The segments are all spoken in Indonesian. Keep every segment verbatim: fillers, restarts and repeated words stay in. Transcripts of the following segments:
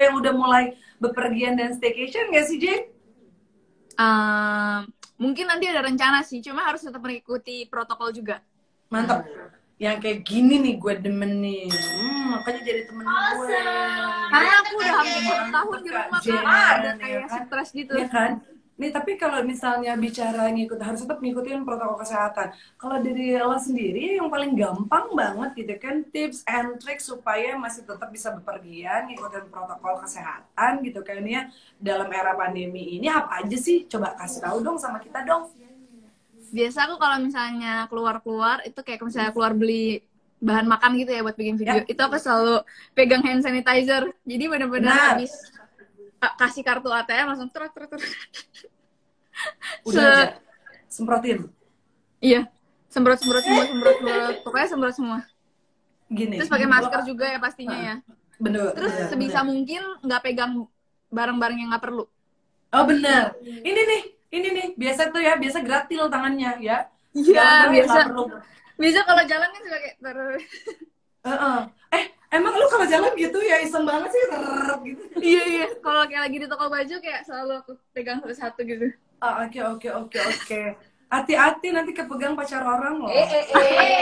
yang udah mulai bepergian dan staycation nggak sih, Jen? Um, mungkin nanti ada rencana sih, cuma harus tetap mengikuti protokol juga. Mantap. Yang kayak gini nih gue demen nih. Hmm, makanya jadi temen gue. Karena aku udah hampir satu tahun di rumah Jen, kan, ada ya kayak kan? stres gitu. Ya kan? Nih, tapi kalau misalnya bicara ngikut, harus tetap ngikutin protokol kesehatan. Kalau dari lo sendiri, yang paling gampang banget gitu kan, tips and tricks supaya masih tetap bisa bepergian, ngikutin protokol kesehatan gitu kan ya, dalam era pandemi ini, apa aja sih? Coba kasih tahu dong sama kita dong. Biasa aku kalau misalnya keluar-keluar, itu kayak misalnya keluar beli bahan makan gitu ya buat bikin video, Ya. itu aku selalu pegang hand sanitizer. Jadi benar-benar habis kasih kartu A T M langsung trot trot trot. Udah Se aja. Semprotin. Iya, semprot-semprot semua, semprot-semprot. Pokoknya semprot semua. Gini. Terus pakai masker juga ya pastinya ya. Bener. Terus bener, sebisa bener. mungkin nggak pegang barang-barang yang nggak perlu. Oh bener. Ini nih, ini nih. Biasa tuh ya, biasa gratil tangannya ya. Iya, biasa. Perlu. Biasa kalau jalan kan suka kayak ter. Uh-uh. Eh, emang lu kalau jalan gitu ya iseng banget sih, ter gitu. Iya iya. Kalau kayak lagi di toko baju kayak selalu aku pegang satu-satu gitu. Ah, oke oke oke oke. Hati-hati nanti kepegang pacar orang loh. Eh, eh,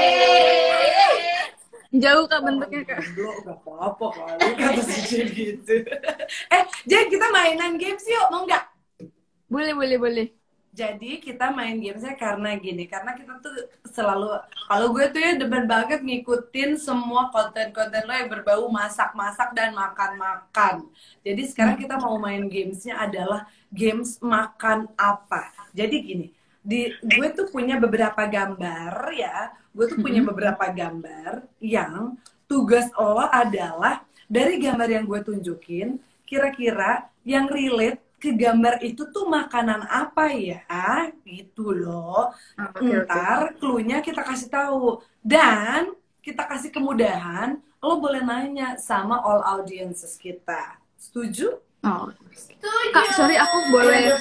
eh. Jauh kak bentuknya kak. Belum, gak apa-apa kali kata si Jen gitu. Eh, Jen, kita mainan games yuk, mau nggak? Boleh boleh boleh. Jadi kita main gamesnya karena gini, karena kita tuh selalu, kalau gue tuh ya demen banget ngikutin semua konten-konten lo yang berbau masak-masak dan makan-makan. Jadi sekarang kita mau main gamesnya adalah games makan apa. Jadi gini, di gue tuh punya beberapa gambar ya, gue tuh punya beberapa gambar yang tugas lo adalah dari gambar yang gue tunjukin, kira-kira yang relate ke gambar itu tuh makanan apa ya, gitu loh. Okay, Ntar okay. Cluenya kita kasih tahu dan kita kasih kemudahan, lo boleh nanya sama all audiences kita. Setuju? Oh. Setuju. Kak, sorry aku boleh.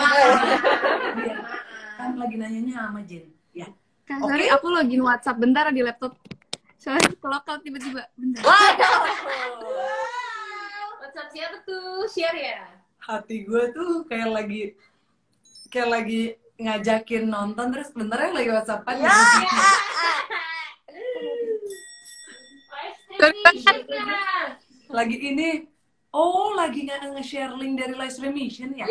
Ya, kan lagi nanyanya sama Jen, ya. Kak, sorry okay. Aku login WhatsApp bentar di laptop. Soalnya kalau kau tiba-tiba bentar. Waduh. WhatsApp siapa tuh? Share ya? Hati gue tuh kayak lagi kayak lagi ngajakin nonton terus bentar ya lagi WhatsAppan ya. Lagi ini, oh lagi nggak nge-share link dari live streaming ya?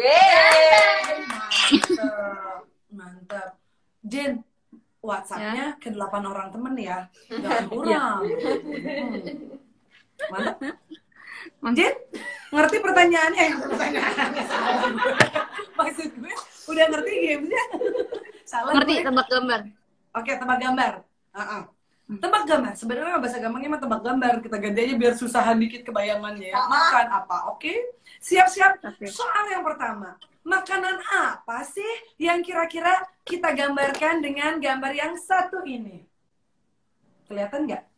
Mantap, mantap. Jen, WhatsAppnya ke delapan orang temen ya, jangan kurang. Hmm. Mantap. Jen, ngerti pertanyaannya? Eh, pertanyaannya salah gue. Maksud gue, udah ngerti gamenya? Salah ngerti, gue. tebak gambar. Oke, tebak gambar. Uh-uh. Tebak gambar, sebenarnya bahasa gampangnya mah tebak gambar. Kita ganti aja biar susahan dikit kebayangannya ya. Makan apa, oke? Siap-siap. Okay. Soal yang pertama, makanan apa sih yang kira-kira kita gambarkan dengan gambar yang satu ini? Kelihatan nggak?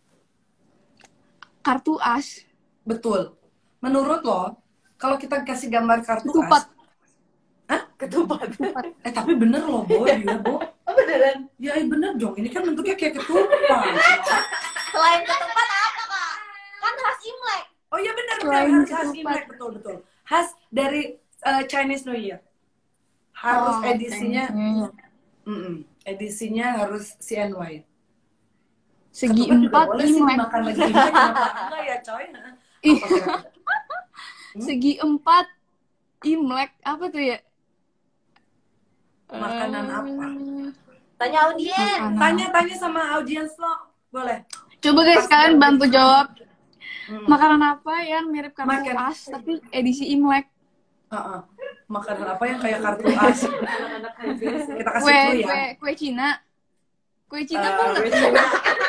Kartu as. Betul. Menurut lo, kalau kita kasih gambar kartu ketupat. As, hah? Ketupat. Ketupat. Eh tapi bener loh, Bo, dia, Bo. Oh beneran? Ya, eh, bener dong. Ini kan bentuknya kayak ketupat. Selain ketupat apa, Kak? Kan khas Imlek. Oh iya bener, bener. Selain Harus khas ketupat. Imlek, betul, betul. Khas dari uh, Chinese New Year. Harus Oh, edisinya, okay. mm -mm, edisinya harus C N Y. Segi Ketupat juga empat boleh sih Imlek. dimakan lagi Imlek, kenapa enggak ya coy? Ih. Apa kira-kira? Segi empat Imlek apa tuh ya? Makanan apa? Tanya audiens. Tanya-tanya sama audiens lo, boleh? Coba guys, Pas kalian banget. bantu jawab. Hmm. Makanan apa yang mirip kartu Makan. as tapi edisi Imlek? Uh-uh. Makanan apa yang kayak kartu as? Kita kasih Kue, clue ya. kue, kue Cina. Kue Cina Eh, tuh kue nggak? Cina.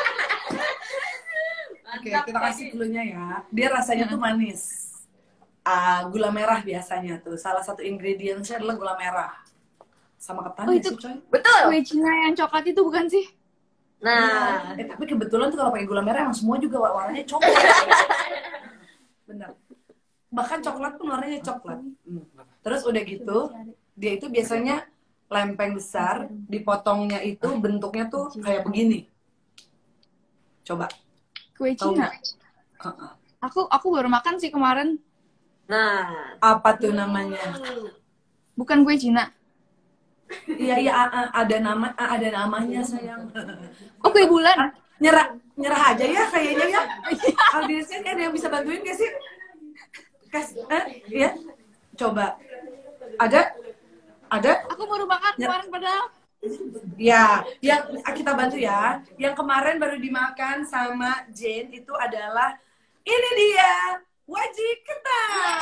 Oke, kita kasih clue-nya ya. Dia rasanya tuh manis. Ah, gula merah biasanya tuh. Salah satu ingredientsnya adalah gula merah. Sama ketan Oh, ya itu- sih, coy. Betul. Kue Cina yang coklat itu bukan sih? Nah, Eh, tapi kebetulan tuh kalau pakai gula merah emang semua juga warnanya coklat. Bener. Bahkan coklat pun warnanya coklat. Hmm. Terus udah gitu, dia itu biasanya lempeng besar, dipotongnya itu bentuknya tuh kayak begini. Coba. Kue Tahu Cina. nggak? Uh-uh. Aku aku baru makan sih kemarin. Nah. Apa tuh namanya? Bukan kue Cina. Iya iya a- a- ada nama a- ada namanya sayang. Oh, kue bulan. Nyerah nyerah aja ya kayaknya ya. Audiensnya ada yang bisa bantuin gak sih? Kas, eh, ya. Coba. Ada? Ada? Aku baru makan Ya. kemarin padahal. Ya, yang kita bantu ya. Yang kemarin baru dimakan sama Jane itu adalah ini dia, wajik ketan.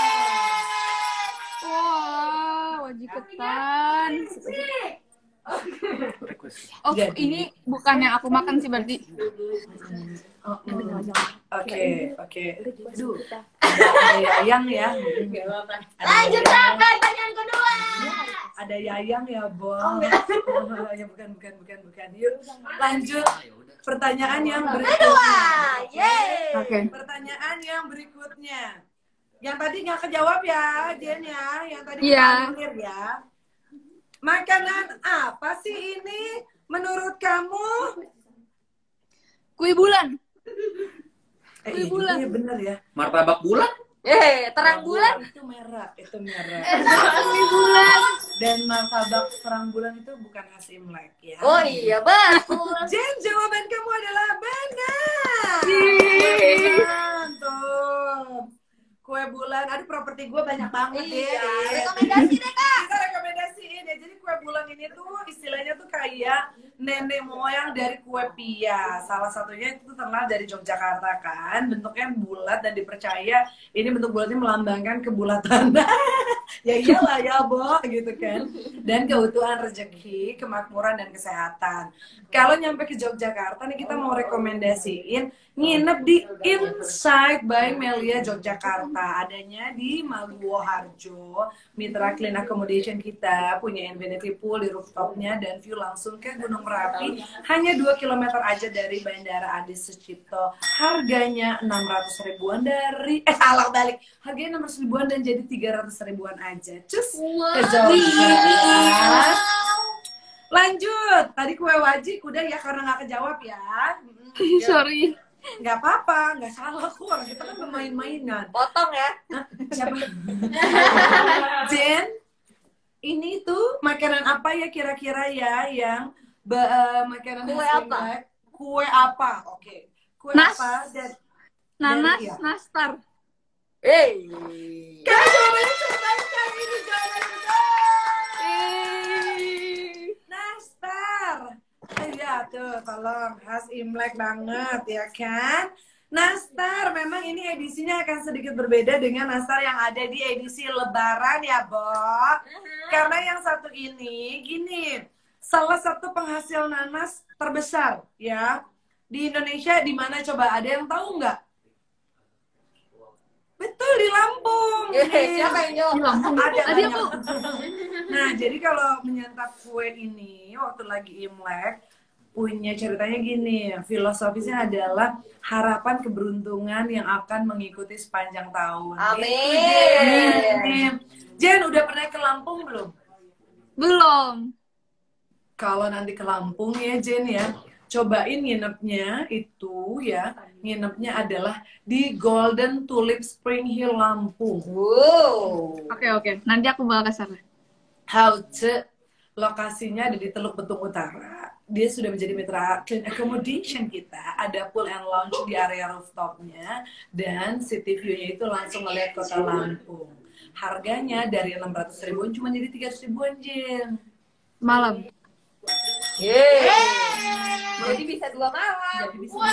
Wah, wajib ketan. Oh, Jadi. ini bukan yang aku makan sih berarti. Oh, mm. Oke, oke. Aduh, ada Yayang ya. Ada Lanjut Yayang. ke pertanyaan kedua. Ada Yayang ya, Bos. Ya bukan, bukan, bukan, bukan. Yuk, lanjut. Pertanyaan yang berikutnya. Kedua. Yeay. Oke. Pertanyaan yang berikutnya. Yang tadi nggak kejawab ya, Jen ya. Yang tadi Iya. clear ya. Makanan apa sih ini menurut kamu? Kue bulan. Eh, Kue iya bulan. juga ya, bener ya. Martabak bulan? Yeay, terang bulan. Itu merah, itu merah. Kue bulan. Dan martabak terang bulan itu bukan khas Imlek ya. Oh iya, betul. Jen, jawaban kamu adalah benar. Yeay. Mantap. Kue bulan, aduh properti gue banyak banget Iya, ya. rekomendasi deh, Kak. Kita rekomendasiin ya. Jadi kue bulan ini tuh istilahnya tuh kayak nenek moyang dari kue pia. Salah satunya itu tuh terkenal dari Yogyakarta kan. Bentuknya bulat dan dipercaya ini bentuk bulatnya melambangkan kebulatan. Ya iyalah ya, Bo, gitu kan. Dan keutuhan rezeki, kemakmuran dan kesehatan. Kalau nyampe ke Yogyakarta nih kita mau rekomendasiin nginep di Inside by Melia Yogyakarta. Adanya di Maguwo Harjo. Mitra Clean Accommodation kita punya infinity pool di rooftopnya dan view langsung ke Gunung Merapi. Hanya dua kilometer aja dari Bandara Adi Sucipto. Harganya enam ratus ribuan dari eh salah balik. Harganya enam ratus ribuan dan jadi tiga ratus ribuan aja. Cus ke Jogja. Lanjut. Tadi kue wajik udah ya karena nggak kejawab ya. Mm-mm. Sorry. Nggak apa-apa, nggak salah kok. Orang kita kan bermain-mainan. Potong ya. Siapa? Jen, ini tuh makanan apa ya kira-kira ya yang ba- eh, makanan Kue khas apa? Imlek? Kue apa? Oke. Kue Nas. apa? Dan Nanas, iya. nastar. Hey. kan jawabannya terbaik kali ini jawaban benar. Nastar. Iya tuh, tolong khas Imlek banget ya kan. Nastar memang ini edisinya akan sedikit berbeda dengan nastar yang ada di edisi Lebaran ya, Bo. Karena yang satu ini gini, salah satu penghasil nanas terbesar ya di Indonesia di mana coba ada yang tahu nggak? Betul di Lampung. Yeay, siapa yang jawab? Di Lampung. Ada Tadi banyak. aku. Nah, jadi kalau menyantap kue ini waktu lagi Imlek punya ceritanya gini, filosofisnya adalah harapan keberuntungan yang akan mengikuti sepanjang tahun. Amin. Gitu, Jen. Jen, udah pernah ke Lampung belum? Belum. Kalau nanti ke Lampung ya Jen ya, cobain nginepnya itu ya, nginepnya adalah di Golden Tulip Spring Hill Lampung. Wow. Oke, oke. Nanti aku bakal ke sana. Halte lokasinya ada di Teluk Betung Utara. Dia sudah menjadi mitra clean accommodation kita. Ada pool and lounge di area rooftopnya dan city view-nya itu langsung melihat kota Lampung. Harganya dari enam ratus ribuan cuma jadi tiga ratus ribuan, Jen. Malam. Yeay. Jadi bisa dua malam. Jadi bisa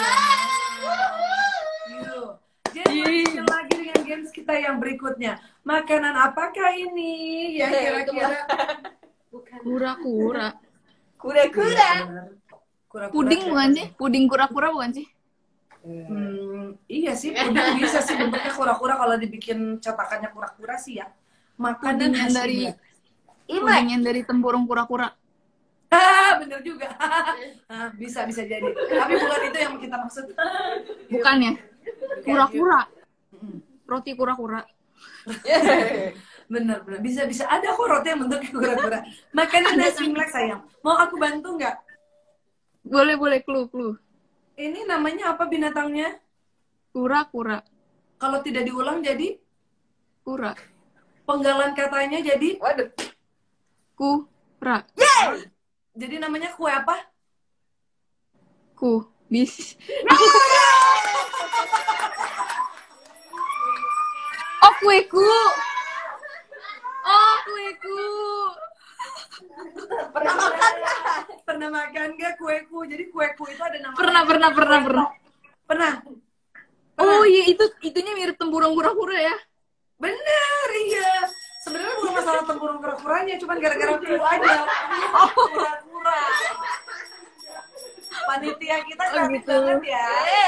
Yuk. Jen, lanjutin lagi dengan games kita yang berikutnya. Makanan apakah ini? Ya kira-kira Kura-kura. Kuda-kuda. Kura-kura Puding kayak- bukan sih? Puding kura-kura bukan sih? Hmm, iya sih, puding bisa sih bentuknya kura-kura kalau dibikin cetakannya kura-kura sih ya. Makanan Puding yang khas dari Imlek. Imlek. puding yang dari tempurung kura-kura. Ah, bener juga. Ah, bisa bisa jadi. Tapi bukan itu yang kita maksud. Bukan ya? Kura-kura. Mm, Roti kura-kura. Bener bener bisa bisa ada kok roti yang bentuknya kura-kura. Makanan khas Imlek sayang. Mau aku bantu nggak? Boleh, boleh. Clue, clue. Ini namanya apa binatangnya? Kura-kura. Kalau tidak diulang jadi Kura. Penggalan katanya jadi Waduh. Kura. jadi namanya kue apa? Ku. Bis. Oh, kueku. Oh, kueku. Pernah makan nggak? Pernah makan gak kueku? Jadi kueku itu ada nama. Pernah, pernah, pernah, pernah. Pernah. Oh iya, itu itunya mirip tempurung kura-kura ya. Bener, iya. Sebenarnya bukan masalah tempurung kura-kuranya, cuman gara-gara ku aja. Kura-kura. Panitia kita Oh, kreatif gitu. banget ya.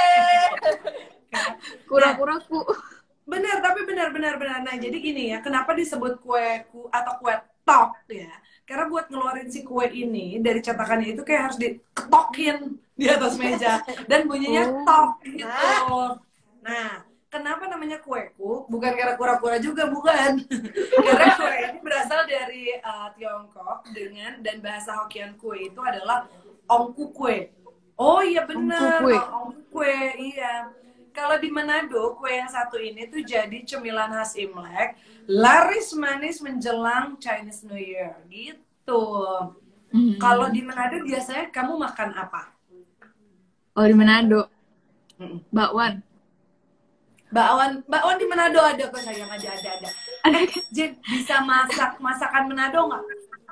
Kura-kura ku. Bener, tapi benar, benar, benar. Nah, jadi gini ya, kenapa disebut kueku atau kue tok ya? Karena buat ngeluarin si kue ini dari cetakannya itu kayak harus diketokin di atas meja dan bunyinya Oh. tok gitu. Nah, kenapa namanya kueku? Bukan karena kura-kura juga, bukan. Karena kue ini berasal dari uh, Tiongkok dengan dan bahasa Hokkien kue itu adalah ongku kue. Oh iya benar, Ongku kue. ongku kue, iya. Kalau di Manado, kue yang satu ini tuh jadi cemilan khas Imlek, laris manis menjelang Chinese New Year, gitu. Hmm. Kalau di Manado biasanya kamu makan apa? Oh, di Manado. Mm-mm. Bakwan. Bakwan, bakwan di Manado ada kok sayang, ada ada ada. Eh, Jen, bisa masak masakan Manado nggak?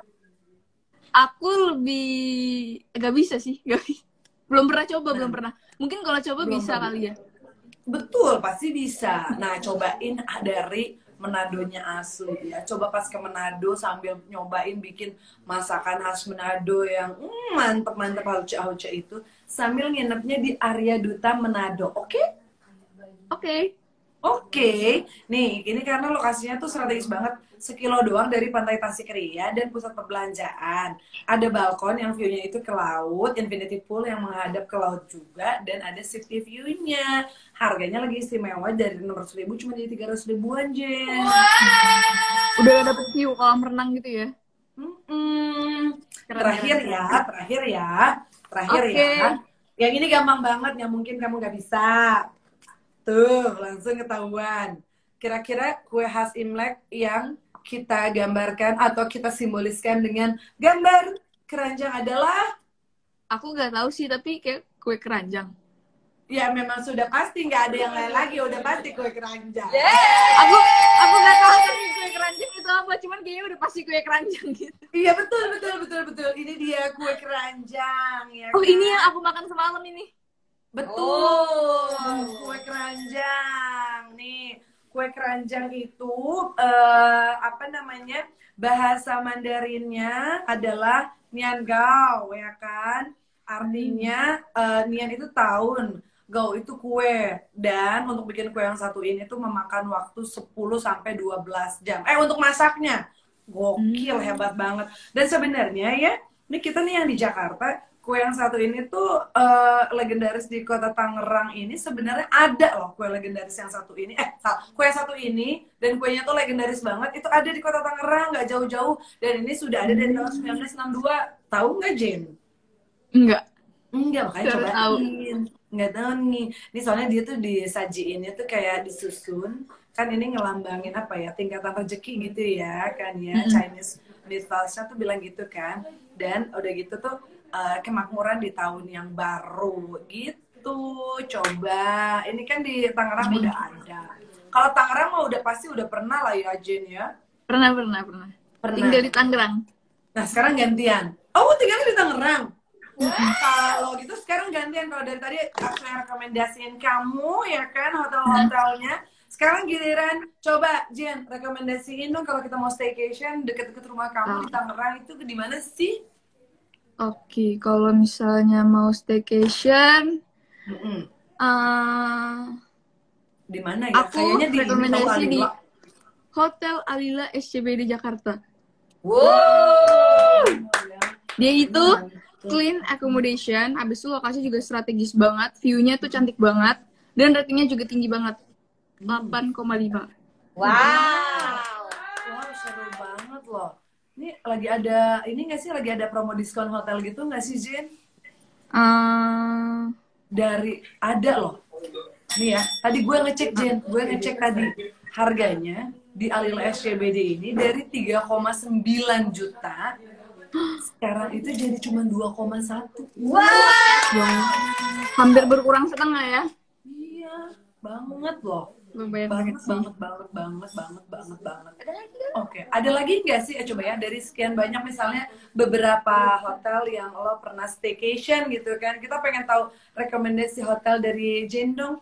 Aku lebih gak bisa sih, gak bisa. Belum pernah coba, belum pernah. Mungkin kalau coba Belum bisa pernah. kali ya. Betul, pasti bisa. Nah, cobain dari Manadonya asli ya. Coba pas ke Manado sambil nyobain bikin masakan khas Manado yang mm, mantep-mantep hauce-hauce itu sambil nginepnya di area Duta Manado. Oke? Oke. Oke. Nih, ini karena lokasinya tuh strategis banget. Sekilo doang dari Pantai Tasikeria dan pusat perbelanjaan. Ada balkon yang view-nya itu ke laut, infinity pool yang menghadap ke laut juga, dan ada city view-nya. Harganya lagi istimewa dari enam ratus ribu cuma jadi tiga ratus ribuan, Jen. Udah dapet view kolam renang gitu ya. Mm-mm. Keren, Terakhir keren, ya, terakhir ya, terakhir Oke. ya. Yang ini gampang banget, yang mungkin kamu gak bisa. Tuh, langsung ketahuan. Kira-kira kue khas Imlek yang kita gambarkan atau kita simboliskan dengan gambar keranjang adalah? Aku gak tahu sih, tapi kayak kue keranjang. Ya memang sudah pasti, nggak ada yang lain lagi, udah pasti kue keranjang. Aku aku gak tahu tapi kue keranjang itu apa, cuman kayaknya udah pasti kue keranjang gitu. Iya betul, betul, betul, betul. Ini dia kue keranjang. Ya Oh, kan? ini yang aku makan semalam ini. Betul, kue keranjang. Nih, kue keranjang itu eh, apa namanya? Bahasa Mandarinnya adalah Nian Gao, ya kan? Artinya eh, Nian itu tahun, Gao itu kue. Dan untuk bikin kue yang satu ini tuh memakan waktu sepuluh sampai dua belas jam. Eh, untuk masaknya. Gokil, Hmm. hebat banget. Dan sebenarnya ya, ini kita nih yang di Jakarta, kue yang satu ini tuh eh, legendaris di kota Tangerang ini sebenarnya ada loh kue legendaris yang satu ini. Eh, salah. Kue yang satu ini dan kuenya tuh legendaris banget. Itu ada di kota Tangerang, nggak jauh-jauh. Dan ini sudah ada dari tahun seribu sembilan ratus enam puluh dua. Tahu nggak, Jen? Enggak. Enggak, makanya Baru tahu. cobain. Nggak tahu nih. Ini soalnya dia tuh disajiinnya tuh kayak disusun. Kan ini ngelambangin apa ya, tingkatan rezeki gitu ya kan ya. Mm-mm. Chinese mythos-nya tuh bilang gitu kan. Dan udah gitu tuh eh, kemakmuran di tahun yang baru gitu. Coba. Ini kan di Tangerang udah ada. Kalau Tangerang mah udah pasti udah pernah lah ya, Jen ya. Pernah, pernah, pernah. Pernah. Tinggal di Tangerang. Nah, sekarang gantian. Oh, tinggalnya di Tangerang. Kalau gitu sekarang gantian, kalau dari tadi aku yang rekomendasiin kamu ya kan hotel-hotelnya. Sekarang giliran coba Jen rekomendasiin dong kalau kita mau staycation deket-deket rumah kamu di Tangerang itu di mana sih? Oke, kalau misalnya mau staycation, Mm-mm. eh, Di mana ya? aku Kayaknya di rekomendasi di Alila. Hotel Alila S C B di Jakarta. Wow. Dia itu clean accommodation, habis itu lokasi juga strategis banget, view-nya tuh cantik banget, dan ratingnya juga tinggi banget, delapan koma lima. Wow. Wow, seru banget loh. Ini lagi ada ini nggak sih lagi ada promo diskon hotel gitu nggak sih Jen? Eh, Dari ada loh. Nih ya, tadi gue ngecek Jen, gue ngecek tadi harganya di Alila S C B D ini dari tiga koma sembilan juta sekarang itu jadi cuma dua koma satu. Wah. Wow. Hampir berkurang setengah ya. Iya, banget loh. Lumayan Banget, banget sih. banget, banget, banget, banget, banget, banget. Oke, ada lagi nggak sih? Eh, coba ya, dari sekian banyak misalnya beberapa hotel yang lo pernah staycation gitu kan. Kita pengen tahu rekomendasi hotel dari Jane dong.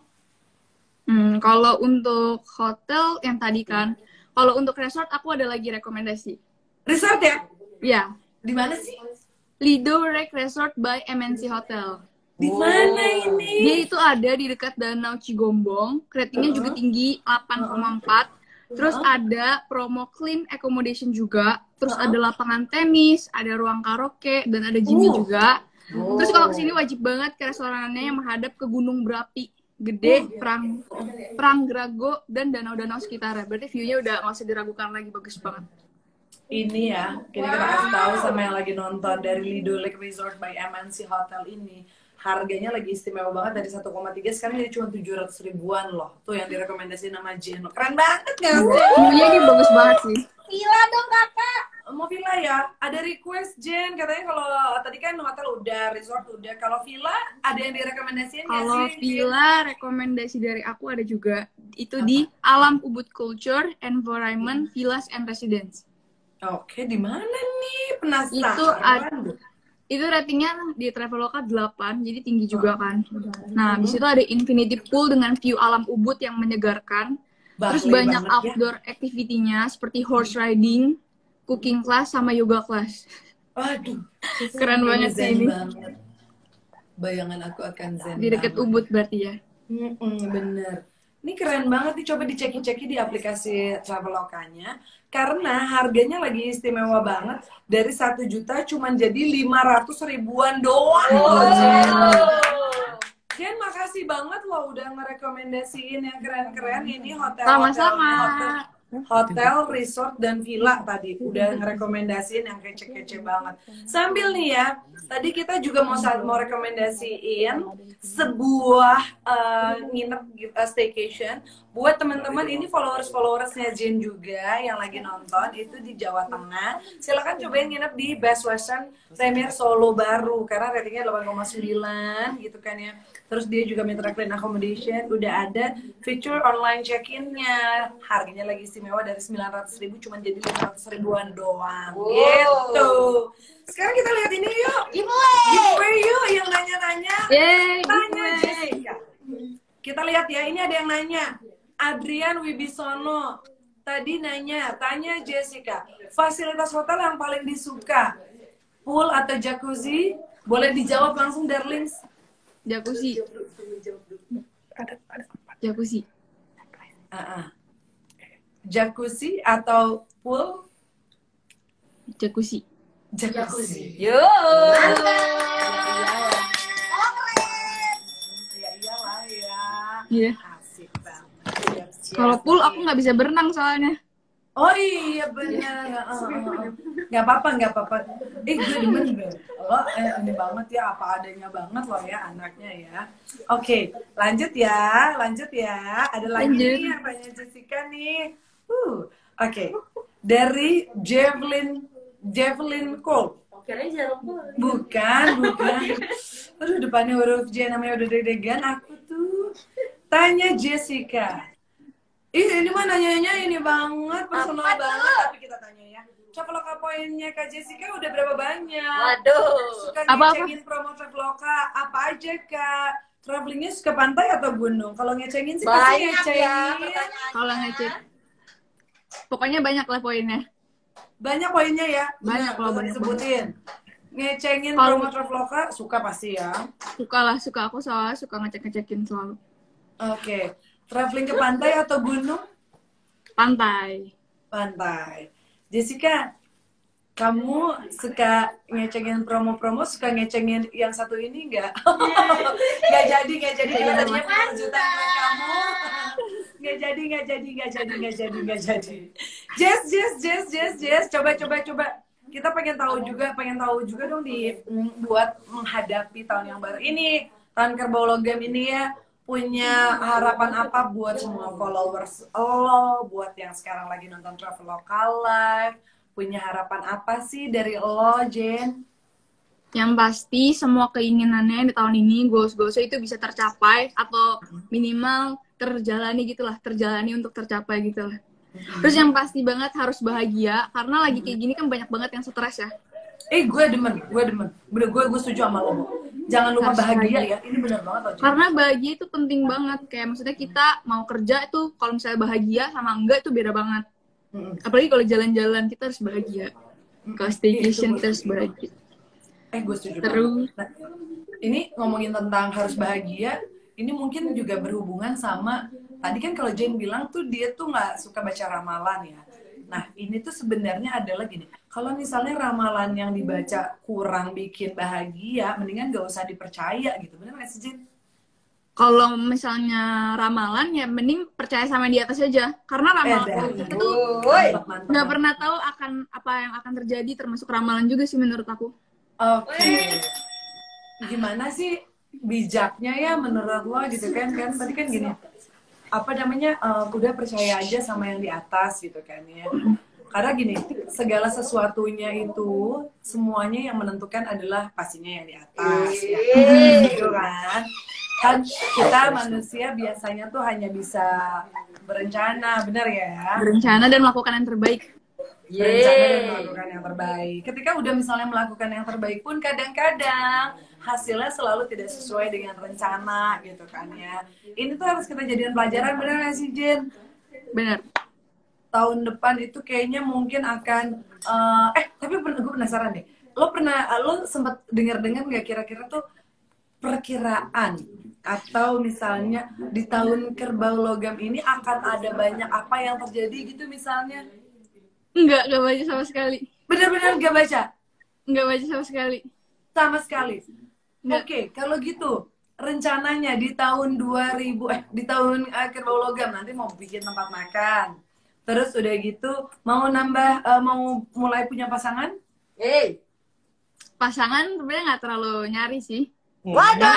Hmm, kalau untuk hotel yang tadi kan, kalau untuk resort aku ada lagi rekomendasi. Resort ya? Ya, Di mana sih? Lido Rec Resort by M N C Hotel. Di mana ini? Dia itu ada di dekat Danau Cigombong, ratingnya juga tinggi delapan koma empat. Terus ada promo clean accommodation juga, terus ada lapangan tenis, ada ruang karaoke, dan ada gymnya Uh. juga. Terus kalau kesini wajib banget ke restorannya yang menghadap ke gunung berapi gede, perang perang Grago, dan danau-danau sekitarnya. Berarti view-nya udah nggak usah diragukan lagi, bagus banget. Ini ya, kita kita kasih tahu sama yang lagi nonton dari Lido Lake Resort by M N C Hotel ini. Harganya lagi istimewa banget dari satu koma tiga sekarang jadi cuma tujuh ratus ribuan loh. Tuh yang direkomendasi nama Jeno. Keren banget gak sih? View-nya ini bagus banget sih. Villa dong kakak. Mau villa ya? Ada request Jen, katanya kalau tadi kan hotel udah, resort udah. Kalau villa ada yang direkomendasiin nggak Kalau sih? villa rekomendasi dari aku ada juga. Itu di Alam Ubud Culture, Environment, Villas and Residence. Oke, di mana nih? Penasaran. Itu ada- Itu ratingnya di Traveloka delapan, jadi tinggi juga kan. Nah, di situ ada infinity pool dengan view alam Ubud yang menyegarkan. Terus Bahaya banyak banget ya. outdoor activity-nya seperti horse riding, cooking class, sama yoga class. Waduh, Keren banget sih zen ini. banget. Bayangan aku akan zen Di dekat banget. Ubud berarti ya. Mm-mm, bener. Ini keren banget nih, coba diceki-ceki di aplikasi Travelokanya. Karena harganya lagi istimewa banget. Dari satu juta cuman jadi lima ratus ribuan doang loh, Jen. Jen, makasih banget loh udah ngerekomendasiin yang keren-keren. Ini hotel-hotel Sama-sama. hotel, hotel, resort, dan villa tadi. Udah ngerekomendasiin yang kece-kece banget. Sambil nih ya, tadi kita juga mau mau rekomendasiin sebuah uh, nginep uh, staycation buat teman-teman ini followers-followersnya Jen juga yang lagi nonton itu di Jawa Tengah. Silakan cobain nginep di Best Western Premier Solo baru karena ratingnya delapan koma sembilan gitu kan ya. Terus dia juga minta clean accommodation, udah ada fitur online check-in-nya. Harganya lagi istimewa dari sembilan ratus ribu cuma jadi lima ratus ribuan doang. Wow. Gitu. Sekarang kita lihat ini yuk. Giveaway. Giveaway yuk yang nanya-nanya. Yeay, Tanya giveaway. Jessica. Kita lihat ya, ini ada yang nanya. Adrian Wibisono tadi nanya, tanya Jessica, fasilitas hotel yang paling disuka, pool atau jacuzzi? Boleh dijawab langsung, darlings. Jacuzzi. Jacuzzi. Uh-uh. Jacuzzi atau pool? Jacuzzi. Jacuzzi. Yo. Ya iyalah ya. Iya. Asik banget. Siap-siap. Kalau pool aku nggak bisa berenang soalnya. Oh iya benar, nggak apa-apa nggak apa-apa. Eh gue demen gue, lo eh, ini banget ya apa adanya banget lo ya anaknya ya. Oke lanjut ya, lanjut ya. Ada lagi Lanjut. nih yang tanya Jessica nih. Uh, Oke dari Javelin Javelin Cole. Kirain jarum pun. Bukan, bukan. Aduh depannya huruf J namanya udah deg-degan aku tuh. Tanya Jessica. Ih, ini mah nanyanya ini banget, personal Apa banget, tuh? tapi kita tanya ya. Traveloka poinnya Kak Jessica udah berapa banyak? Waduh. Suka Apa-apa? ngecengin promo Traveloka, apa aja Kak? Travelingnya suka pantai atau gunung? Kalau ngecengin sih pasti Banyak ngecengin. ya pertanyaannya. Kalau ngecek. Pokoknya banyak lah poinnya. Banyak poinnya ya? Banyak Benar, loh, bisa banyak disebutin. Ngecengin Kalau- promo Traveloka, suka pasti ya? Suka lah, suka aku soalnya suka ngecek-ngecekin selalu. Oke. Traveling ke pantai atau gunung? Pantai. Pantai. Jessica, kamu suka ngecengin promo-promo, suka ngecengin yang satu ini nggak? Nggak jadi, nggak jadi. Karena tadinya kejutan buat kamu. Nggak jadi, nggak jadi, nggak jadi, nggak jadi, nggak jadi. Jess, Jess, Jess, Jess, Jess. Coba, coba, coba. Kita pengen tahu juga, pengen tahu juga dong di mm, buat menghadapi tahun yang baru ini, tahun kerbau logam ini ya. punya harapan apa buat semua followers lo, buat yang sekarang lagi nonton Traveloka Live? Punya harapan apa sih dari lo, Jen? Yang pasti semua keinginannya di tahun ini, goals-goalsnya itu bisa tercapai atau minimal terjalani gitulah, terjalani untuk tercapai gitulah. Terus yang pasti banget harus bahagia, karena lagi kayak gini kan banyak banget yang stres ya. Eh, gue demen, gue demen. Bener, gue gue setuju sama lo. Jangan lupa Harus bahagia bahagia. ya. Ini bener banget loh, Jen. Karena bahagia itu penting banget. Kayak maksudnya kita mau kerja itu kalau misalnya bahagia sama enggak itu beda banget. Mm-mm. Apalagi kalau jalan-jalan kita harus bahagia. Kalau staycation Itu kita harus bahagia. Eh, gue setuju Terus. banget. Nah, ini ngomongin tentang harus bahagia, ini mungkin juga berhubungan sama tadi kan kalau Jen bilang tuh dia tuh nggak suka baca ramalan ya. Nah, ini tuh sebenarnya adalah gini, kalau misalnya ramalan yang dibaca kurang bikin bahagia, mendingan gak usah dipercaya gitu. Bener nggak sih, Jen? Kalau misalnya ramalan ya mending percaya sama yang di atas aja. Karena ramalan dah. kita tuh Woi. Mantap, mantap. nggak pernah tahu akan apa yang akan terjadi, termasuk ramalan juga sih menurut aku. Oke. Gimana sih bijaknya ya menurut lo gitu kan? Kan tadi kan gini, apa namanya, eh, udah percaya aja sama yang di atas gitu kan ya. Karena gini, segala sesuatunya itu semuanya yang menentukan adalah pastinya yang di atas ya. Gitu kan. Kan kita manusia biasanya tuh hanya bisa berencana, benar ya? Berencana dan melakukan yang terbaik. Berencana dan melakukan yang terbaik. Ketika udah misalnya melakukan yang terbaik pun kadang-kadang hasilnya selalu tidak sesuai dengan rencana gitu kan ya. Ini tuh harus kita jadikan pelajaran, benar nggak sih, Jen? Benar. Tahun depan itu kayaknya mungkin akan eh, eh tapi gue penasaran deh. Lo pernah lo sempat dengar-dengar nggak kira-kira tuh perkiraan atau misalnya di tahun kerbau logam ini akan ada banyak apa yang terjadi gitu misalnya? Enggak, enggak baca sama sekali. Benar-benar gak baca? Enggak baca sama sekali. Sama sekali. Nggak. Oke, kalau gitu rencananya di tahun dua ribu eh di tahun eh, kerbau logam nanti mau bikin tempat makan. Terus udah gitu mau nambah eh, mau mulai punya pasangan? Hey. Pasangan sebenarnya nggak terlalu nyari sih. Waduh.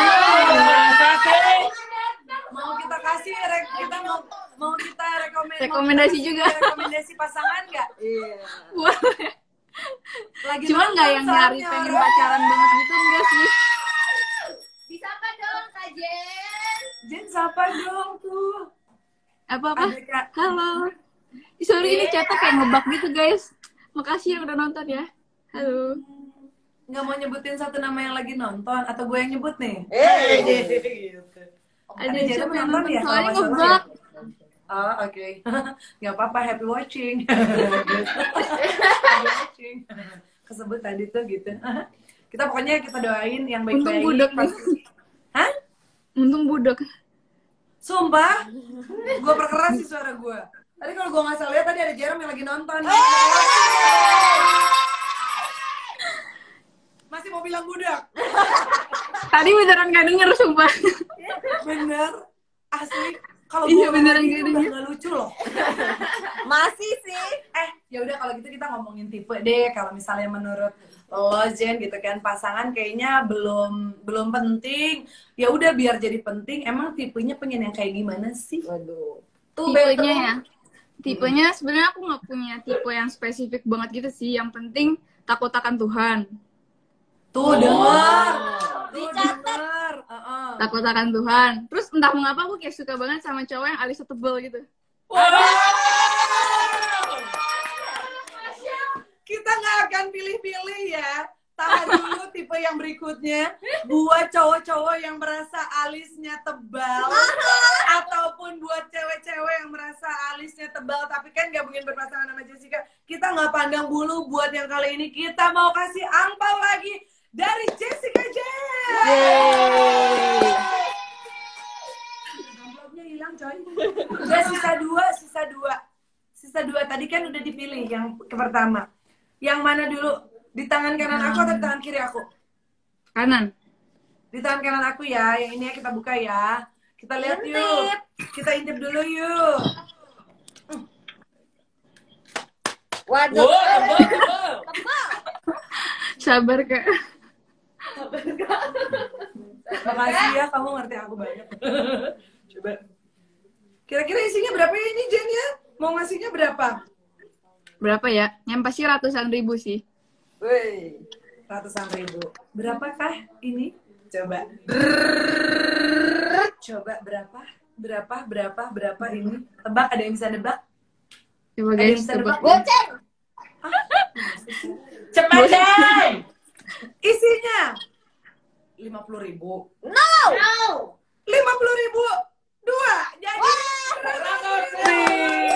Mau kita kasih rek- kita mau mau kita rekomend Rekomendasi mau kita juga. kasih rekomendasi pasangan nggak? Iya. Boleh. Lagi Cuman nggak nonton yang nyari soalnya, pengen Rek. pacaran banget gitu, enggak sih. Bisa apa dong, Kak Jen? Jen sapa dong tuh. Apa-apa? Ada Kak. Halo. Ih, sorry ini chatnya kayak ngebug gitu guys. Makasih yang udah nonton ya. Halo. Nggak mau nyebutin satu nama yang lagi nonton atau gue yang nyebut nih? Hey. Gitu. Ada Ada siapa yang nonton nonton? ya, Soalnya kalau nggak salah ngebug. Oh, oke. Nggak apa-apa, happy watching. Happy watching. Kesebut tadi tuh gitu. Kita pokoknya kita doain yang baik-baik. Untung budek nih. pasti- Hah? Untung budek. Sumpah? Gue perkeras sih suara gue. Tadi kalau gue nggak salah lihat tadi ada Jerome yang lagi nonton. Masih mau bilang budak? Tadi beneran gak denger sumpah. Bener. Asli. Kalau Iya, gue beneran lagi gak itu denger. udah nggak lucu loh. Masih sih. Eh, ya udah kalau gitu kita ngomongin tipe deh. Kalau misalnya menurut lo Jen gitu kan pasangan kayaknya belum belum penting. Ya udah biar jadi penting. Emang tipenya pengen yang kayak gimana sih? Waduh. Tuh Tipenya betul. ya. Tipenya sebenarnya aku nggak punya tipe yang spesifik banget gitu sih. Yang penting takut akan Tuhan. Tuh denger. Tuh Dicatat. denger. Heeh. Takut akan Tuhan. Terus entah mengapa aku kayak suka banget sama cowok yang alisnya tebel gitu. Kita nggak akan pilih-pilih ya. Tahan dulu tipe yang berikutnya. Buat cowok-cowok yang merasa alisnya tebal. Ataupun buat cewek-cewek yang merasa alisnya tebal. Tapi kan nggak mungkin berpasangan sama Jessica. Kita nggak pandang bulu. Buat yang kali ini kita mau kasih angpau lagi. Dari Jessica Jen. Amplopnya hilang coy. Udah sisa dua, sisa dua. Sisa dua. Tadi kan udah dipilih yang ke pertama. Yang mana dulu? Di tangan kanan aku atau di tangan kiri aku? Kanan. Di tangan kanan aku ya. Yang ini ya kita buka ya. Kita lihat yuk. Kita intip dulu yuk. Waduh. Sabar kak. Makasih ya, kamu ngerti aku banget. Coba. Kira-kira isinya berapa ya ini Jen ya? Mau ngasihnya berapa? Berapa ya? Yang pasti ratusan ribu sih. Wih, ratusan ribu. Berapakah ini? Coba. Coba berapa? Berapa? Berapa? Berapa ini? Tebak, ada yang bisa nebak? Coba Ada yang guys, bisa tebak. nebak? Goceng. Cepat deh! Isinya lima puluh ribu. No. No. lima puluh ribu. Dua. Jadi seratus ribu.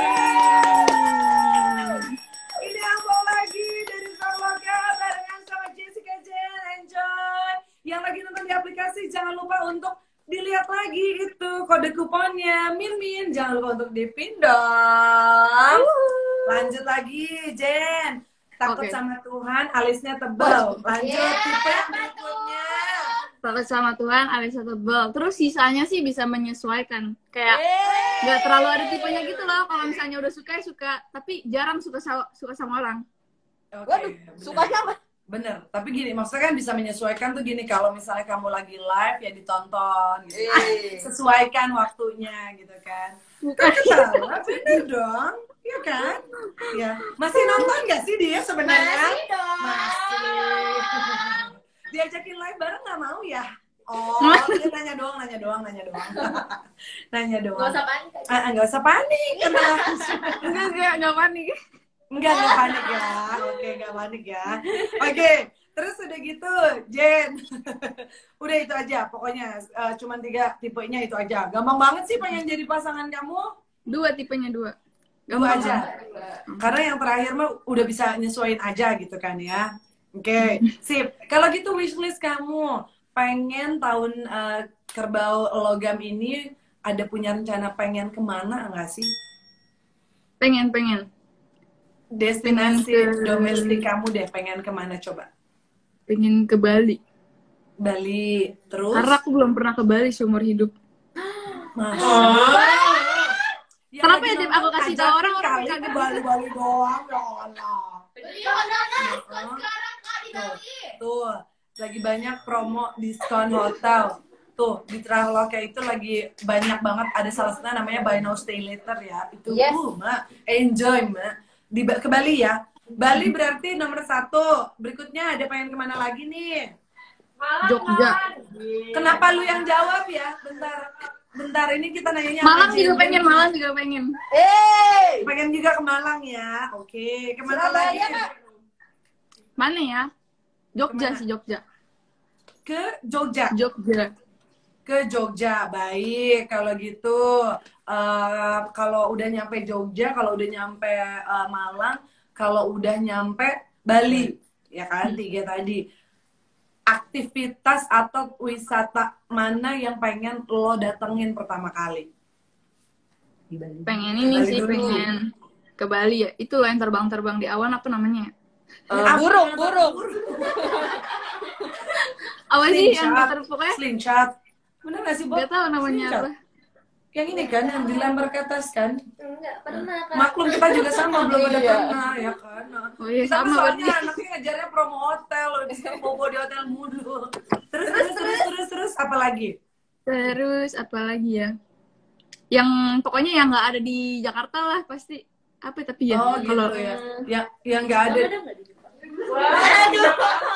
Ini ambil lagi dari Saloka barengan sama Jessica Jen. Enjoy. Yang lagi nonton di aplikasi jangan lupa untuk dilihat lagi itu kode kuponnya. Min Min jangan lupa untuk dipindah. Lanjut lagi Jen. Takut Oke. sama Tuhan, alisnya tebal. Lanjut Yeah, tipe yang betul. berikutnya. Takut sama Tuhan, alisnya tebal. Terus sisanya sih bisa menyesuaikan. Kayak Eh. nggak terlalu ada tipenya gitu loh. Kalau misalnya udah suka ya suka, tapi jarang suka sa- suka sama orang. Oke, Waduh, bener. suka sama. Bener, tapi gini, maksudnya kan bisa menyesuaikan tuh gini, kalau misalnya kamu lagi live ya ditonton gitu. Eh. Sesuaikan waktunya gitu kan. Bukan. Ketawa, bener dong. Iya kan? Ya. Masih nonton nggak sih dia sebenarnya? Masih dong. Masih. Diajakin live bareng nggak mau ya? Oh, dia nanya doang, nanya doang, nanya doang. Nanya doang. Gak usah panik. Ah, ah, nggak usah panik, tenang. Enggak, enggak, enggak panik. Enggak, enggak panik ya. Oke, enggak panik ya. Oke, terus udah gitu, Jen. Udah itu aja, pokoknya eh, cuman tiga tipenya itu aja. Gampang banget sih pengen jadi pasangan kamu. Dua tipenya dua. Dua Gampang aja. banget. Karena yang terakhir mah udah bisa nyesuaiin aja gitu kan ya. Oke, sip. Kalau gitu wishlist kamu pengen tahun eh, kerbau logam ini ada punya rencana pengen kemana enggak sih? Pengen, pengen. Destinasi Pengen ke- domestik kamu deh pengen kemana coba? Pengen ke Bali. Bali, terus? Karena aku belum pernah ke Bali seumur hidup. Masya Allah. Yang Kenapa lagi ya, Dep? nonton Aku kasih ajakin tahu orang, orang kali kaget. Bali-Bali doang, ya Allah. Iya, benar. Heeh. Sekarang Kak di Bali. Tuh, lagi banyak promo diskon hotel. Tuh, di Traveloka itu lagi banyak banget. Ada salah satunya namanya Buy Now Stay Later ya. Itu, Yes. uh, Mak. Enjoy, Mak. Di, ke Bali ya. Bali berarti nomor satu. Berikutnya ada pengen kemana lagi nih? Jogja. Kenapa lu yang jawab ya? Bentar. Bentar, ini kita nanyanya Malang sama juga Jen. pengen, Malang juga pengen. Eh. Pengen juga ke Malang ya. Oke, kemana Surabaya, lagi? Kak. Mana ya? Jogja Kemana? sih, Jogja. Ke Jogja. Jogja. Ke Jogja. Baik, kalau gitu eh, kalau udah nyampe Jogja, kalau udah nyampe eh, Malang, kalau udah nyampe Bali, ya kan? Tiga tadi. Aktivitas atau wisata mana yang pengen lo datengin pertama kali? Di Bali. Pengen ini Bali sih, dulu. pengen ke Bali ya. Itu loh yang terbang-terbang di awan, apa namanya? Eh, burung, burung. Apa sih yang Slingshot. ter pokoknya Slingshot. Bener gak sih, Bob? nggak tahu namanya Slingshot. apa. Yang ini kan, yang dilempar ke atas kan? Enggak pernah, Kak. Maklum kita juga sama, belum ada Iya. pernah, ya kan? Nah, Oh iya, kita sama tuh berarti. soalnya anaknya ngejarnya promo hotel, disuruh bobo di hotel mulu. Terus, terus, terus, terus, terus, apa lagi? Terus apa lagi ya? Yang pokoknya yang nggak ada di Jakarta lah pasti. Apa tapi ya? Oh, Kalau gitu ya. Yang, yang nggak ada. Waduh.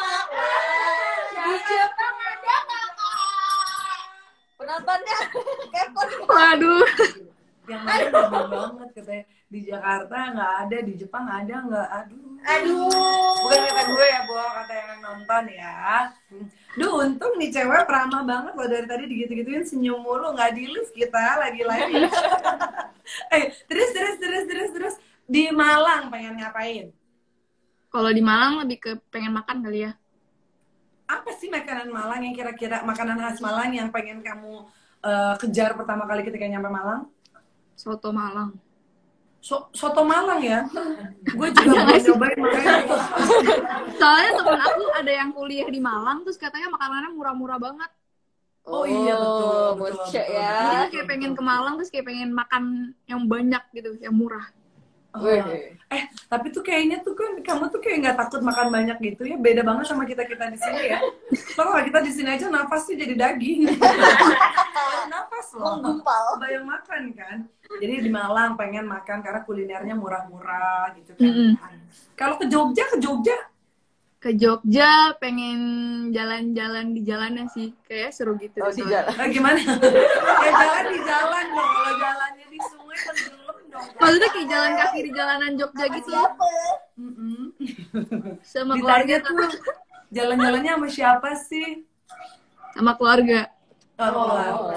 Di Jepang ada nggak, Kak? Penontonnya kepo nih. waduh. Yang mana bobo banget katanya. Di Jakarta nggak ada, di Jepang ada nggak? Aduh. Aduh. Bukan kata gue ya, Bo, kata yang nonton ya. Hmm. Duh, untung nih cewek ramah banget loh dari tadi digitu-gituin senyum mulu, nggak di lift kita lagi live. eh, terus, terus, terus, terus, terus di Malang pengen ngapain? Kalau di Malang lebih ke pengen makan kali ya. Apa sih makanan Malang yang kira-kira makanan khas Malang yang pengen kamu eh, kejar pertama kali ketika nyampe Malang? Soto Malang. So, soto Malang ya? Gue juga mau nyobain makanya. Soalnya temen aku ada yang kuliah di Malang terus katanya makanannya murah-murah banget. Oh iya, betul, betul, bocah betul. ya. Jadi kayak pengen ke Malang terus kayak pengen makan yang banyak gitu, yang murah. Oh. Eh, tapi tuh kayaknya tuh kan kamu tuh kayak nggak takut makan banyak gitu ya. Beda banget sama kita-kita di sini ya. Kalau kita di sini aja nafas tuh jadi daging. Nafas loh. Menggumpal. Bayang makan kan. Jadi di Malang pengen makan karena kulinernya murah-murah gitu kan. Mm-mm. Kalau ke Jogja, ke Jogja Ke Jogja pengen jalan-jalan di jalannya sih. Kayak seru gitu. Oh, di soalnya. jalan. eh, gimana? Ya jalan di jalan dong. Kalau jalannya di sungai tenggelam dong. Maksudnya kayak jalan kaki di jalanan Jogja gitu. Siapa? Mm-mm. Sama keluarga Ditanya tuh jalan-jalannya sama siapa sih? sama keluarga. Oh, Oh.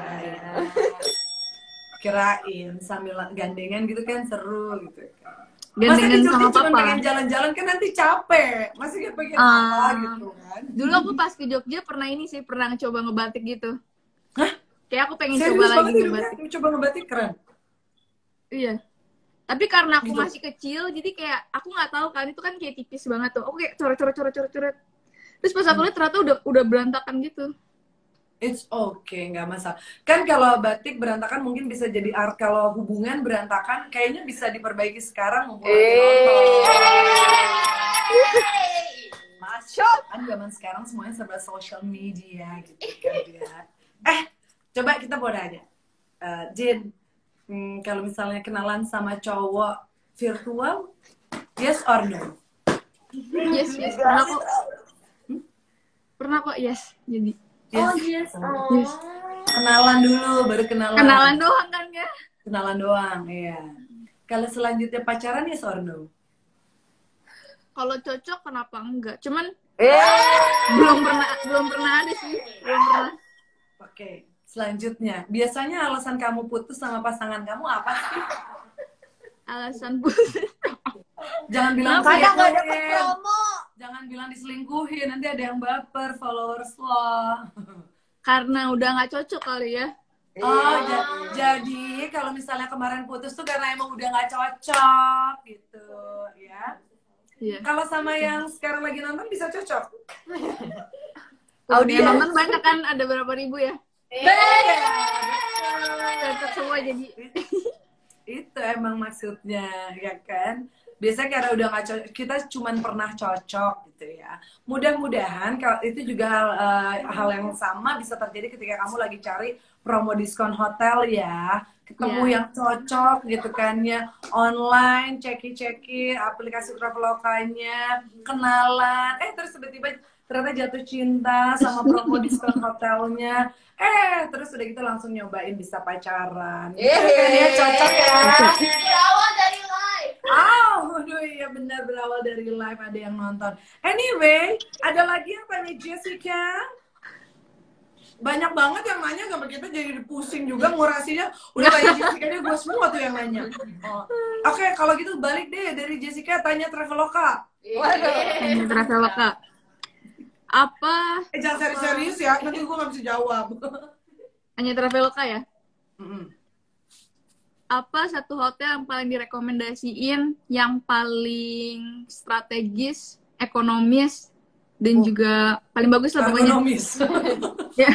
kirain sambil gandengan gitu kan seru gitu kan. Gandengan Masa sama di Jogja cuma papa. pengen jalan-jalan kan nanti capek. Masih kayak pengen Ah. apa gitu kan. Dulu aku pas ke Jogja pernah ini sih, pernah coba ngebatik gitu. Hah? Kayak aku pengen Serius coba lagi banget hidupnya ngebatik. coba ngebatik keren. Iya. Tapi karena aku Gitu. masih kecil, jadi kayak aku nggak tahu kan itu kan kayak tipis banget tuh. Aku kayak coret-coret coret-coret coret. Terus pas aku lihat ternyata udah udah berantakan gitu. It's okay, nggak masalah. Kan kalau batik berantakan mungkin bisa jadi art. Kalau hubungan berantakan kayaknya bisa diperbaiki sekarang mumpung lagi nonton. Masuk. Kan zaman sekarang semuanya serba social media gitu kan ya. Eh, coba kita mau nanya. Eh, Jin, hmm, kalau misalnya kenalan sama cowok virtual, yes or no? Yes, yes. Pernah kok. Pernah kok, yes. Jadi Oh yes. Yes. Kenalan dulu, baru kenalan. kenalan doang kan ya. Kenalan doang, iya. Kalau selanjutnya pacaran, yes or no? Kalau cocok kenapa enggak? Cuman Eh. belum pernah belum pernah ada sih. Belum pernah. Oke, selanjutnya. Biasanya alasan kamu putus sama pasangan kamu apa sih? Alasan putus. Jangan bilang Kadang nggak dapet selingkuhin. promo. Jangan bilang diselingkuhin, nanti ada yang baper followers lo. Karena udah nggak cocok kali ya. Oh, ja- jadi kalau misalnya kemarin putus tuh karena emang udah nggak cocok gitu, ya. Iya. Kalau sama yang sekarang lagi nonton bisa cocok. Audiens nonton banyak kan, ada berapa ribu ya? Iya, Cocok semua jadi. itu emang maksudnya, ya kan? Biasanya karena udah nggak cocok, kita cuman pernah cocok gitu ya. Mudah-mudahan kalau itu juga hal, eh, hal yang sama bisa terjadi ketika kamu lagi cari promo diskon hotel ya. Ketemu Ya. yang cocok gitu kan ya. Online, ceki-ceki, aplikasi Travelokanya, kenalan. Eh terus tiba-tiba ternyata jatuh cinta sama promo diskon hotelnya. Eh terus udah gitu langsung nyobain bisa pacaran. Gitu kan ya, cocok ya. Berawal dari live. Oh, aduh iya benar berawal dari live ada yang nonton. Anyway, ada lagi yang tanya Jessica? Banyak banget yang nanya sama kita jadi pusing juga ngurasinya. Udah kayak Jessica dia gue semua tuh yang nanya. Oh. Oke, kalau gitu balik deh dari Jessica tanya Traveloka. Hanya Traveloka. Apa? Eh jangan serius-serius ya, nanti gue gak bisa jawab. Hanya Traveloka ya? Mm-mm. Apa satu hotel yang paling direkomendasiin, yang paling strategis, ekonomis, dan Oh. juga paling bagus lah pokoknya. Ergonomis. Ya.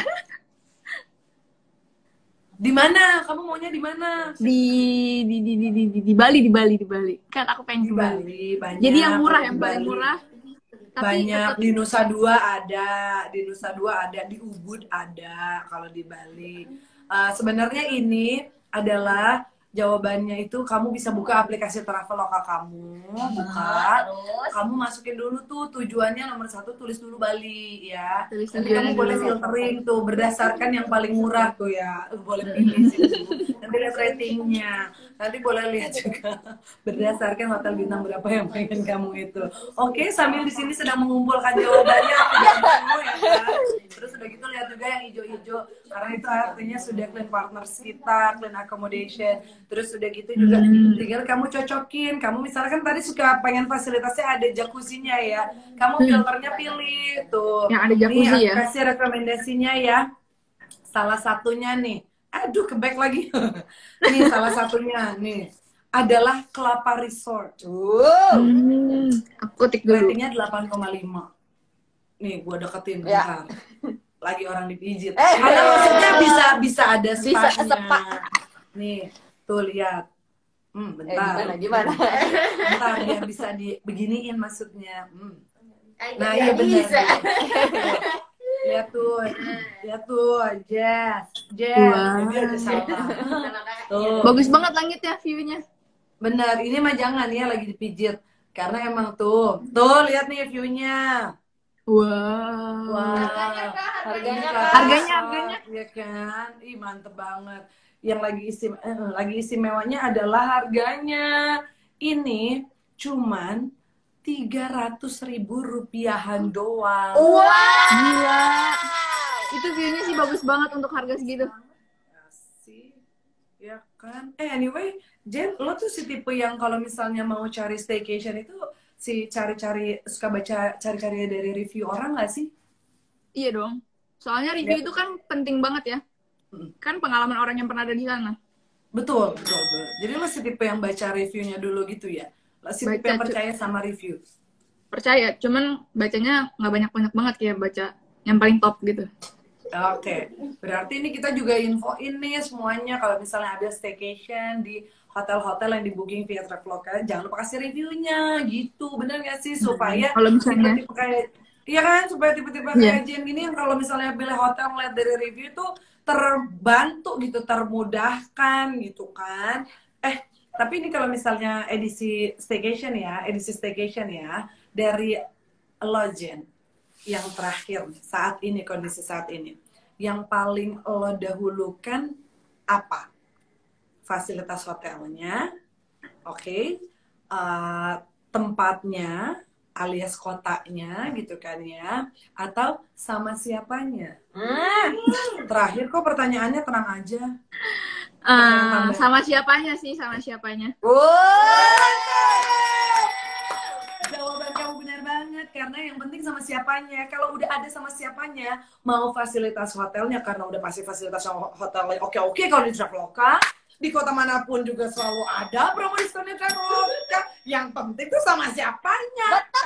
Di mana? Kamu maunya di mana? Di, di, di, di, di, di, di Bali, di Bali, di Bali. Kan aku pengen Di ke Bali. Bali banyak. Jadi yang murah, di yang paling Bali. murah. Tapi Banyak. tetap- Di Nusa Dua ada, di Nusa Dua ada, di Ubud ada kalau di Bali. Uh, sebenarnya ini adalah jawabannya itu kamu bisa buka aplikasi Traveloka kamu, buka, Terus. kamu masukin dulu tuh tujuannya nomor satu tulis dulu Bali ya. Tulis Nanti tujuannya kamu boleh dulu. filtering tuh berdasarkan yang paling murah tuh ya, boleh pilih sih. Nanti lihat ratingnya, nanti boleh lihat juga berdasarkan hotel bintang berapa yang pengen kamu itu. Oke, sambil di sini sedang mengumpulkan jawabannya aku jangan dulu ya kan. Terus udah gitu lihat juga yang hijau-hijau karena itu artinya sudah clean partners kita, clean accommodation. Terus udah gitu juga Hmm. tinggal kamu cocokin. Kamu misalkan tadi suka pengen fasilitasnya ada jacuzzinya ya. Kamu Hmm. filternya pilih tuh. Yang ada jacuzzi Nih, aku ya? kasih rekomendasinya ya. Salah satunya nih. Aduh, kebek lagi. Nih, salah satunya nih adalah Kelapa Resort. Hmm, aku tik dulu. Ratingnya delapan koma lima. Nih, gua deketin Ya. bentar. Lagi orang dipijit. Eh, Ada maksudnya bisa bisa ada Bisa spa-nya. spa. Nih, tuh lihat. Hmm, Eh, bentar. gimana, gimana? Bentar, biar bisa dibeginiin maksudnya. Hmm. Ay, Nah, nggak iya benar. bisa. Lihat tuh, lihat tuh, Jess, Jess, Wah. dia udah salah. Tuh, Bagus banget langitnya, view-nya. benar. Ini mah jangan ya lagi dipijit, karena emang tuh, tuh lihat nih view-nya. Wow. Wah, Harganya, Kak, harganya, Kak. Kak. Harganya, harganya. Iya kan, ih mantep banget. Yang lagi istim, eh, lagi istimewanya adalah harganya. Ini cuman tiga ratus ribu rupiahan doang. Wow. Gila. Itu view-nya sih bagus banget untuk harga segitu. Asik. Ya kan? Eh anyway, Jen, lo tuh si tipe yang kalau misalnya mau cari staycation itu si cari-cari suka baca cari-cari dari review orang nggak sih? Iya dong. Soalnya review itu kan penting banget ya. Mm. Kan pengalaman orang yang pernah ada di sana. Betul, betul, betul. Jadi lo si tipe yang baca reviewnya dulu gitu ya? Lo si tipe Baca, yang cu- percaya sama review? Percaya, cuman bacanya nggak banyak-banyak banget kayak baca yang paling top gitu. Oke, berarti ini kita juga infoin nih semuanya kalau misalnya ada staycation di hotel-hotel yang di booking via Traveloka, jangan lupa kasih reviewnya gitu, bener gak sih? Supaya Kalau misalnya- tipe-tipe kayak, iya kan? Supaya tipe-tipe Iya. kayak Jen gini yang kalau misalnya pilih hotel ngeliat dari review tuh terbantu gitu, termudahkan gitu kan. Eh, tapi ini kalau misalnya edisi staycation ya, edisi staycation ya, dari lo Jen, yang terakhir saat ini, kondisi saat ini, yang paling lo dahulukan apa? Fasilitas hotelnya, oke, eh, tempatnya alias kotanya gitu kan ya, atau sama siapanya? Hmm. Terakhir kok pertanyaannya tenang aja. Eh, sama siapanya sih, sama siapanya. Jawaban kamu benar banget, karena yang penting sama siapanya. Kalau udah ada sama siapanya, mau fasilitas hotelnya, karena udah pasti fasilitas hotelnya oke-oke kalau di Traveloka, di kota manapun juga selalu ada promo diskonnya Traveloka. Yang penting tuh sama siapanya.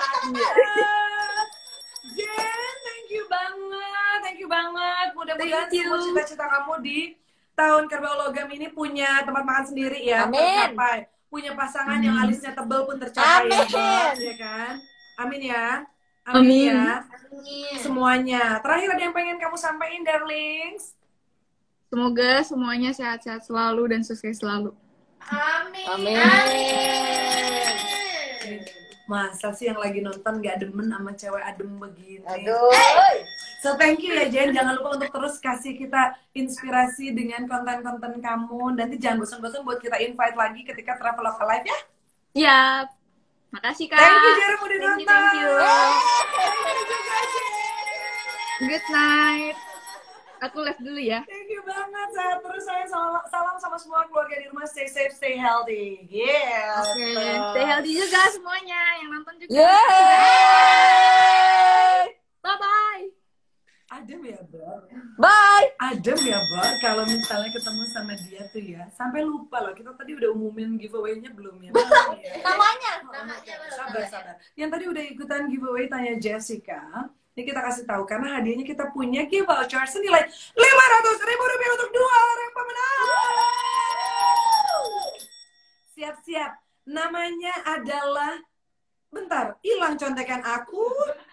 Jen, thank you banget, thank you banget. Mudah-mudahan Thank you. semua cita-cita kamu di tahun Kerbau Logam ini punya tempat makan sendiri ya, Amin. tercapai. Punya pasangan yang Amin. alisnya tebel pun tercapai ya, Amin. Bos, ya kan? Amin ya. Amin. ya. Semuanya. Terakhir ada yang pengen kamu sampaikan, darlings? Semoga semuanya sehat-sehat selalu dan sukses selalu. Amin. Amin. Masa sih yang lagi nonton gak demen sama cewek adem begini? Aduh. So thank you ya Jen, jangan lupa untuk terus kasih kita inspirasi dengan konten-konten kamu. Nanti jangan bosan-bosan buat kita invite lagi ketika Traveloka Live ya. Siap. Makasih, Kak. Thank you Jen udah Thank you, nonton. thank you. Thank you juga Jen. Good night. Aku live dulu ya. Thank you banget. Sehat terus saya. Salam, salam sama semua keluarga di rumah. Stay safe, stay healthy. Yeah. Oke. Stay healthy juga semuanya. Yang nonton juga. Yeay. Bye-bye. Adem ya, Bar. Bye. Adem ya, Bar. Kalau misalnya ketemu sama dia tuh ya. Sampai lupa loh. Kita tadi udah umumin giveaway-nya belum ya? Belum ya? Namanya. Namanya baru Sabar, sabar. Yang tadi udah ikutan giveaway tanya Jessica. Ini kita kasih tahu karena hadiahnya kita punya gift voucher senilai lima ratus ribu rupiah untuk dua orang pemenang. Siap-siap. Namanya adalah, bentar, hilang contekan aku.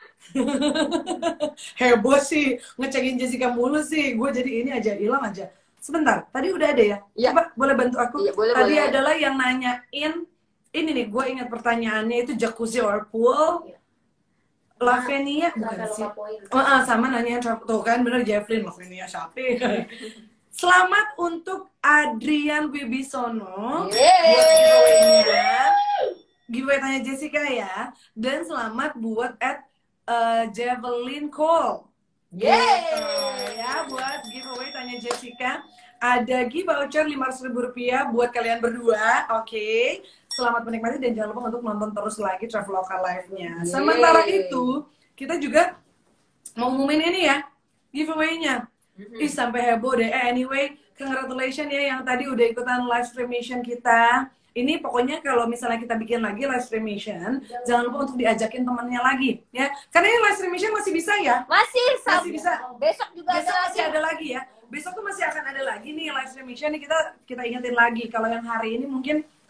Heboh sih, ngecekin Jessica mulu sih. Gue jadi ini aja, hilang aja. Sebentar, tadi udah ada ya? Iya. Coba boleh bantu aku? Iya, boleh, tadi boleh. adalah yang nanyain, ini nih, gue ingat pertanyaannya itu jacuzzi or pool. Lavenia, bukan sih? Oh, ah, sama nanya tuh kan bener Jeffrey, Lavenia siapa? Selamat untuk Adrian Wibisono buat giveaway-nya. Giveaway tanya Jessica ya. Dan selamat buat at uh, Javelin Cole. Yeay. Ya, buat giveaway tanya Jessica. Ada gift voucher lima ratus ribu rupiah buat kalian berdua. Oke. Selamat menikmati dan jangan lupa untuk nonton terus lagi Traveloka Live-nya. Sementara itu, kita juga mau ngumumin ini ya, giveaway-nya. Ih, sampai heboh deh. Eh, anyway, congratulations ya yang tadi udah ikutan live streamation kita. Ini pokoknya kalau misalnya kita bikin lagi live streamation, jangan lupa untuk diajakin temennya lagi. Ya, karena ini live streamation masih bisa ya. Masih, Sab. Masih bisa. Besok juga Besok ada masih lagi. ada lagi ya. Besok tuh masih akan ada lagi nih live streamation nih, kita kita ingetin lagi. Kalau yang hari ini mungkin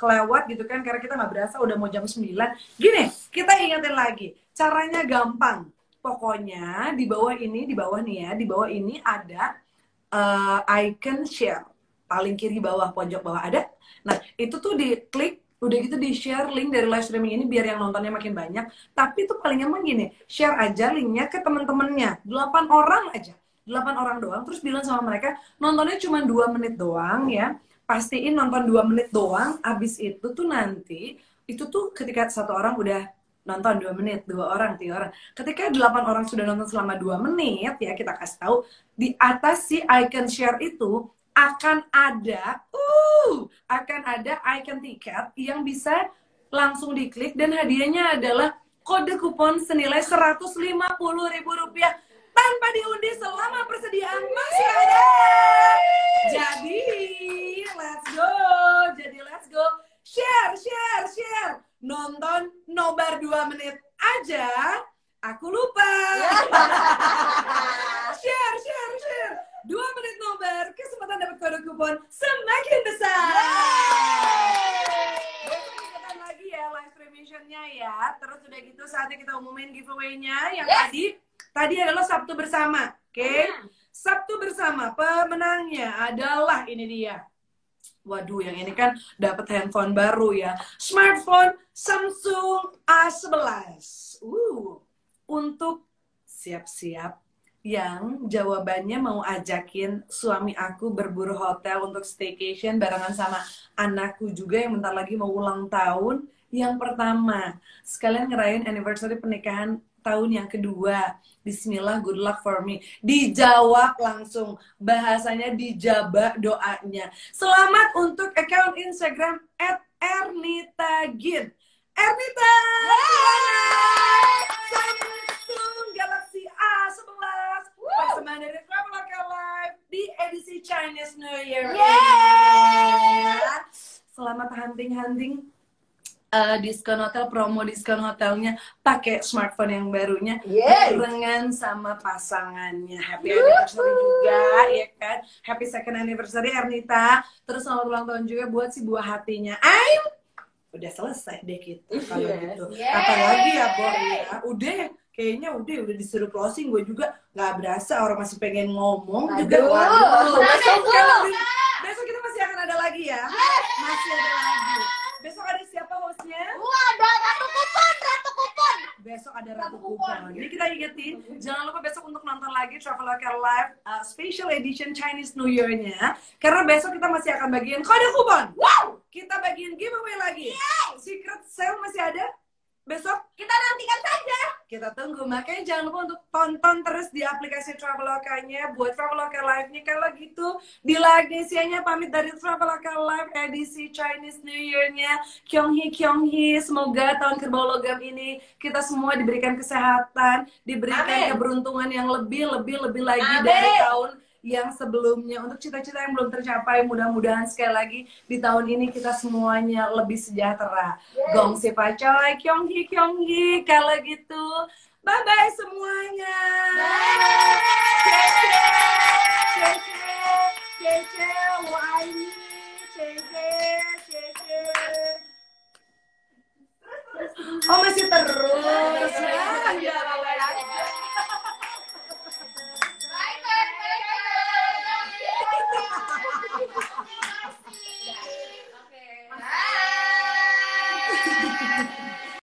kelewat gitu kan, karena kita nggak berasa udah mau jam sembilan. Gini, kita ingetin lagi, caranya gampang. Pokoknya di bawah ini, di bawah nih ya, di bawah ini ada uh, icon share. Paling kiri bawah, pojok bawah ada. Nah, itu tuh diklik, udah gitu di-share link dari live streaming ini biar yang nontonnya makin banyak. Tapi itu paling gampang gini, share aja linknya ke temen-temennya. delapan orang aja. delapan orang doang, terus bilang sama mereka, nontonnya cuma dua menit doang ya. Pastiin nonton dua menit doang, abis itu tuh nanti, itu tuh ketika satu orang udah nonton dua menit, dua orang, tiga orang. Ketika delapan orang sudah nonton selama dua menit, ya kita kasih tahu, di atas si icon share itu, akan ada, uh, akan ada icon tiket yang bisa langsung diklik, dan hadiahnya adalah kode kupon senilai seratus lima puluh ribu rupiah tanpa diundi selama persediaan masih ada. Jadi, let's go. Jadi, let's go. Share, share, share. Nonton nobar dua menit aja. Aku lupa. Share, share, share. Dua menit nobar. Kesempatan dapat kode kupon semakin besar. Besok lagi ya live streaming-nya ya. Terus udah gitu saatnya kita umumin giveaway-nya yang yes. tadi. Tadi adalah Sabtu bersama, oke? Okay? Hmm. Sabtu bersama, pemenangnya adalah ini dia. Waduh, yang ini kan dapat handphone baru ya. Smartphone Samsung A sebelas. Uh, untuk siap-siap yang jawabannya mau ajakin suami aku berburu hotel untuk staycation barengan sama anakku juga yang bentar lagi mau ulang tahun. Yang pertama, sekalian ngerayain anniversary pernikahan tahun yang kedua. Bismillah, good luck for me. Dijawab langsung. Bahasanya dijabak doanya. Selamat untuk account Instagram at ernitagin. Ernita! Samsung Galaxy A sebelas. Persembahan dari Traveloka Live di edisi Chinese New Year. Yeah. Selamat hunting-hunting. Uh, diskon hotel, promo diskon hotelnya pakai smartphone yang barunya barengan sama pasangannya. Happy anniversary juga ya kan, happy second anniversary Ernita. Terus selamat ulang tahun juga buat si buah hatinya Aim. Udah selesai deh kita kalau yes. gitu yes. Apalagi ya Boy ya, udah kayaknya udah udah disuruh closing. Gue juga nggak berasa orang masih pengen ngomong. Aduh. Juga waduh. Besok, besok kita masih akan ada lagi ya, masih ada lagi. Besok ada siapa hostnya? Wah, ada Ratu Kupon, Ratu Kupon. Besok ada Ratu Kupon. Jadi kita ingetin, jangan lupa besok untuk nonton lagi Traveloka Live uh, Special Edition Chinese New Year-nya. Karena besok kita masih akan bagiin kode kupon. Wow! Kita bagiin giveaway lagi. Yay! Secret sale masih ada. Besok kita nantikan saja. Kita tunggu. Makanya jangan lupa untuk tonton terus di aplikasi Traveloka-nya buat Traveloka Live-nya. Kalau gitu, di Lagnesianya pamit dari Traveloka Live edisi Chinese New Year-nya. Kyonghi, Kyonghi. Semoga tahun kerbau logam ini kita semua diberikan kesehatan, diberikan Amin. Keberuntungan yang lebih, lebih, lebih lagi Amin. Dari tahun yang sebelumnya. Untuk cita-cita yang belum tercapai, mudah-mudahan sekali lagi di tahun ini kita semuanya lebih sejahtera. Yes. Gong si pacoy, kyonghi kyonghi. Kalau gitu, bye-bye semuanya. Bye.